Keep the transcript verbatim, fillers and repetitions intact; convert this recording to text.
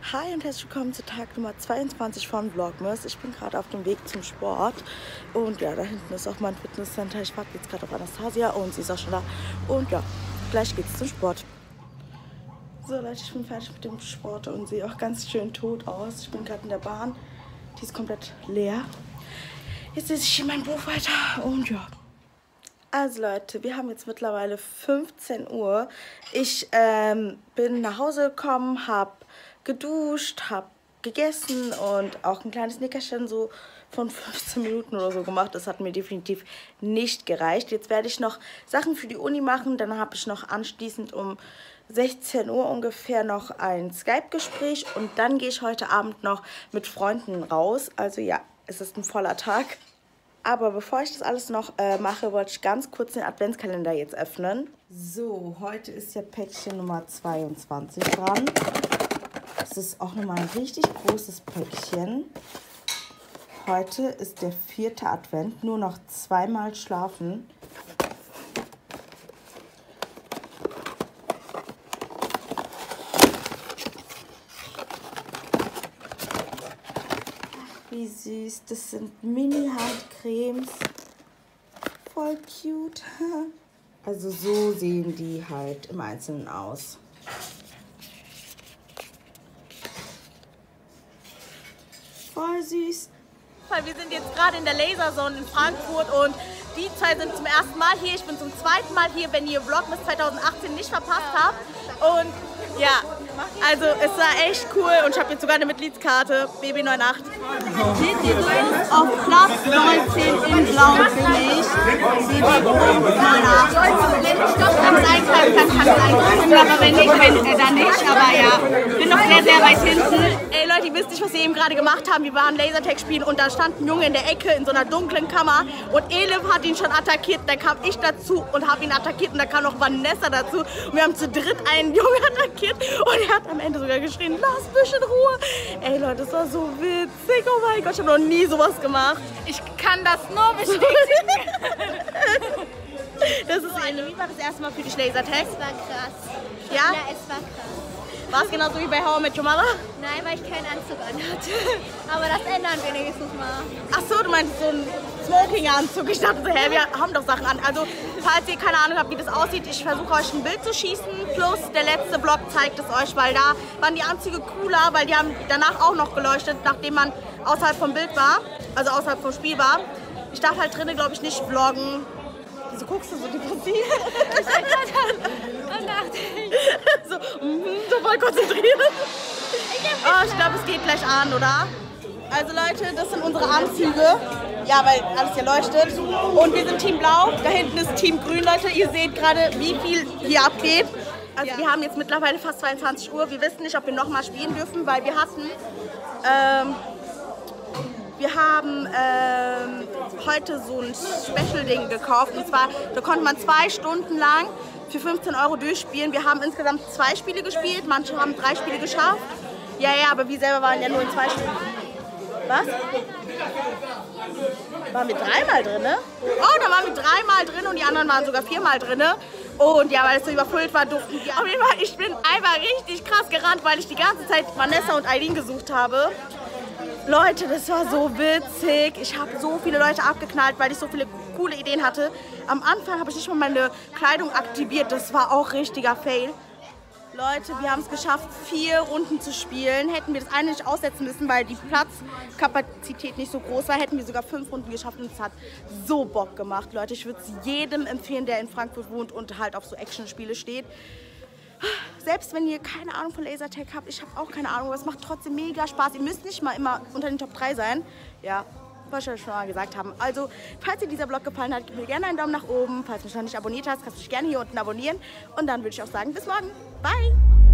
Hi und herzlich willkommen zu Tag Nummer zweiundzwanzig von Vlogmas. Ich bin gerade auf dem Weg zum Sport und ja, da hinten ist auch mein Fitnesscenter. Ich warte jetzt gerade auf Anastasia und sie ist auch schon da. Und ja, gleich geht's zum Sport. So Leute, ich bin fertig mit dem Sport und sehe auch ganz schön tot aus. Ich bin gerade in der Bahn, die ist komplett leer. Jetzt lese ich hier mein Buch weiter und ja. Also Leute, wir haben jetzt mittlerweile fünfzehn Uhr. Ich ähm, bin nach Hause gekommen, habe geduscht, habe gegessen und auch ein kleines Nickerchen so von fünfzehn Minuten oder so gemacht. Das hat mir definitiv nicht gereicht. Jetzt werde ich noch Sachen für die Uni machen. Dann habe ich noch anschließend um sechzehn Uhr ungefähr noch ein Skype-Gespräch. Und dann gehe ich heute Abend noch mit Freunden raus. Also ja, es ist ein voller Tag. Aber bevor ich das alles noch äh, mache, wollte ich ganz kurz den Adventskalender jetzt öffnen. So, heute ist ja Päckchen Nummer zweiundzwanzig dran. Das ist auch nochmal ein richtig großes Päckchen. Heute ist der vierte Advent, nur noch zweimal schlafen. Wie süß, das sind Mini-Handcremes. Voll cute. Also so sehen die halt im Einzelnen aus. Voll süß. Wir sind jetzt gerade in der Laserzone in Frankfurt und die zwei sind zum ersten Mal hier. Ich bin zum zweiten Mal hier, wenn ihr Vlogmas zweitausendachtzehn nicht verpasst habt. Und ja, also es war echt cool und ich habe jetzt sogar eine Mitgliedskarte, B B neunundachtzig. Auf Platz neunzehn in Blau bin ich. B B neunundachtzig. Wenn es eintragen kann, kann es eintragen. Aber wenn nicht, wenn, äh, dann nicht. Aber ja, bin noch sehr, sehr weit hinten. Ey Leute, ihr wisst nicht, was wir eben gerade gemacht haben. Wir waren Lasertag spielen und da stand ein Junge in der Ecke in so einer dunklen Kammer und Elif hat ihn schon attackiert. Dann kam ich dazu und habe ihn attackiert und da kam noch Vanessa dazu. Und wir haben zu dritt einen Jungen attackiert und er hat am Ende sogar geschrien, lass mich in Ruhe. Ey Leute, das war so witzig. Oh mein Gott, ich habe noch nie sowas gemacht. Ich kann das nur bestätigen. Das ist oh, Elif. Wie war das erste Mal für dich Lasertag? Es war krass. Ja? Ja, es war krass. War es genauso wie bei How I Met Your Mother? Nein, weil ich keinen Anzug anhatte. Aber das ändern wir wenigstens mal. Ach so, du meinst so einen Smoking-Anzug. Ich dachte so, hä, wir haben doch Sachen an. Also, falls ihr keine Ahnung habt, wie das aussieht, ich versuche euch ein Bild zu schießen. Plus, der letzte Vlog zeigt es euch, weil da waren die Anzüge cooler, weil die haben danach auch noch geleuchtet, nachdem man außerhalb vom Bild war, also außerhalb vom Spiel war. Ich darf halt drinnen, glaube ich, nicht vloggen. Wieso guckst du so depressiv? Ich bin gerade am Nachdenken. So, mm, so voll konzentriert. Oh, ich glaube, es geht gleich an, oder? Also Leute, das sind unsere Anzüge. Ja, weil alles hier leuchtet. Und wir sind Team Blau. Da hinten ist Team Grün, Leute. Ihr seht gerade, wie viel hier abgeht. Also ja. Wir haben jetzt mittlerweile fast zweiundzwanzig Uhr. Wir wissen nicht, ob wir nochmal spielen dürfen, weil wir hatten... Ähm, Wir haben ähm, heute so ein Special-Ding gekauft und zwar, da konnte man zwei Stunden lang für fünfzehn Euro durchspielen. Wir haben insgesamt zwei Spiele gespielt, manche haben drei Spiele geschafft. Ja, ja, aber wir selber waren ja nur in zwei Stunden. Was? Waren wir dreimal drin, ne? Oh, da waren wir dreimal drin und die anderen waren sogar viermal drin. Und ja, weil es so überfüllt war, durften wir. Auf jeden Fall, ich bin einfach richtig krass gerannt, weil ich die ganze Zeit Vanessa und Eileen gesucht habe. Leute, das war so witzig. Ich habe so viele Leute abgeknallt, weil ich so viele coole Ideen hatte. Am Anfang habe ich nicht mal meine Kleidung aktiviert. Das war auch richtiger Fail. Leute, wir haben es geschafft, vier Runden zu spielen. Hätten wir das eine nicht aussetzen müssen, weil die Platzkapazität nicht so groß war, hätten wir sogar fünf Runden geschafft. Und es hat so Bock gemacht, Leute. Ich würde es jedem empfehlen, der in Frankfurt wohnt und halt auf so Action-Spiele steht. Selbst wenn ihr keine Ahnung von Lasertag habt, ich habe auch keine Ahnung, aber es macht trotzdem mega Spaß. Ihr müsst nicht mal immer unter den Top drei sein. Ja, was ich schon mal gesagt haben. Also, falls dir dieser Vlog gefallen hat, gib mir gerne einen Daumen nach oben. Falls du mich noch nicht abonniert hast, kannst du dich gerne hier unten abonnieren. Und dann würde ich auch sagen, bis morgen. Bye!